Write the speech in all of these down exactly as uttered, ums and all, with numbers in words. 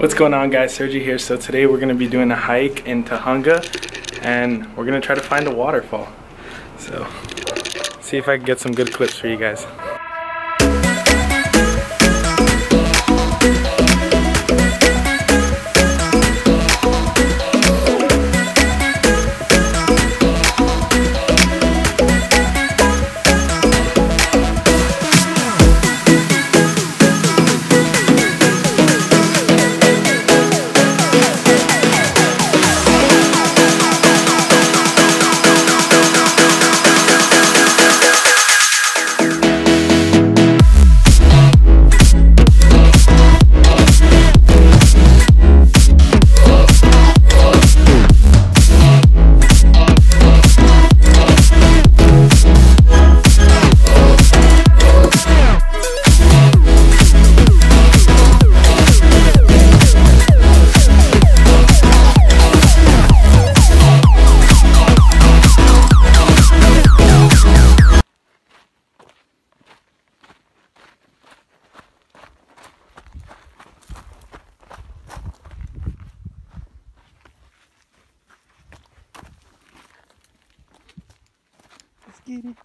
What's going on, guys? Sergi here. So today we're going to be doing a hike in Tahunga and we're going to try to find a waterfall. So see if I can get some good clips for you guys. Get it.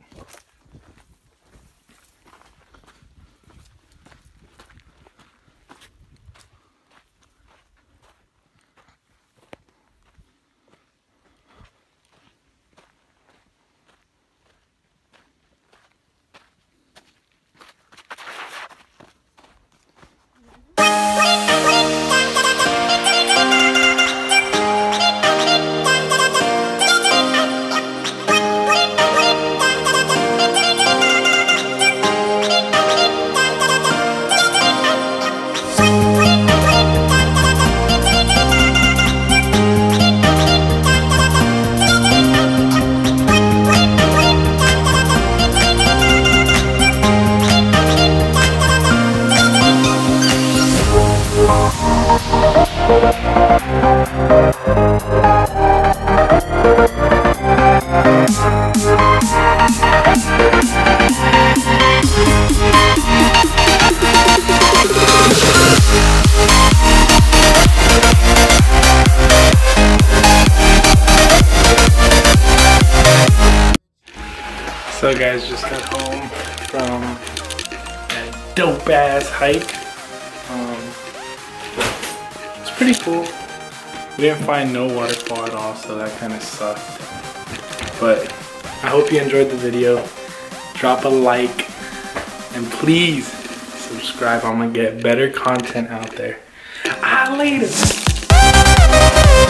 So guys, just got home from a dope ass hike. Um, it's pretty cool. We didn't find no waterfall at all, so that kind of sucked. But I hope you enjoyed the video. Drop a like and please subscribe. I'm gonna get better content out there. Ah, later.